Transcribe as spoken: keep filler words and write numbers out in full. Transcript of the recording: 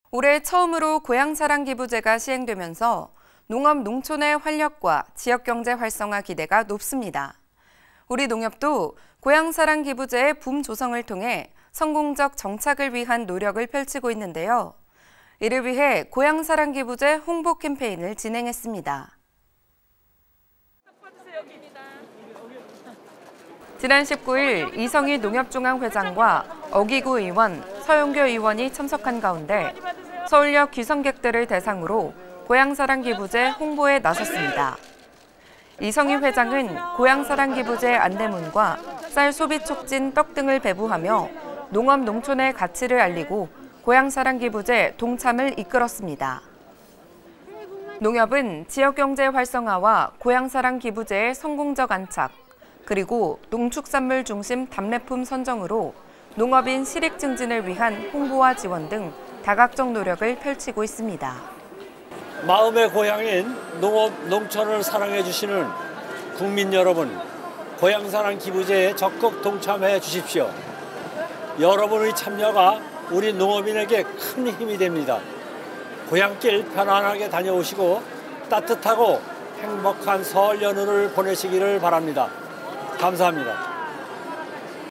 올해 처음으로 고향사랑기부제가 시행되면서 농업 농촌의 활력과 지역경제 활성화 기대가 높습니다. 우리 농협도 고향사랑기부제의 붐 조성을 통해 성공적 정착을 위한 노력을 펼치고 있는데요. 이를 위해 고향사랑기부제 홍보 캠페인을 진행했습니다. 지난 십구일 이성희 농협중앙회장과 어기구 의원, 서용교 의원이 참석한 가운데 서울역 귀성객들을 대상으로 고향사랑기부제 홍보에 나섰습니다. 이성희 회장은 고향사랑기부제 안내문과 쌀 소비 촉진 떡 등을 배부하며 농업 농촌의 가치를 알리고 고향사랑기부제 동참을 이끌었습니다. 농협은 지역경제 활성화와 고향사랑기부제의 성공적 안착, 그리고 농축산물 중심 답례품 선정으로 농업인 실익 증진을 위한 홍보와 지원 등 다각적 노력을 펼치고 있습니다. 마음의 고향인 농업, 농촌을 사랑해 주시는 국민 여러분, 고향사랑기부제에 적극 동참해 주십시오. 여러분의 참여가 우리 농업인에게 큰 힘이 됩니다. 고향길 편안하게 다녀오시고 따뜻하고 행복한 설 연휴를 보내시기를 바랍니다. 감사합니다.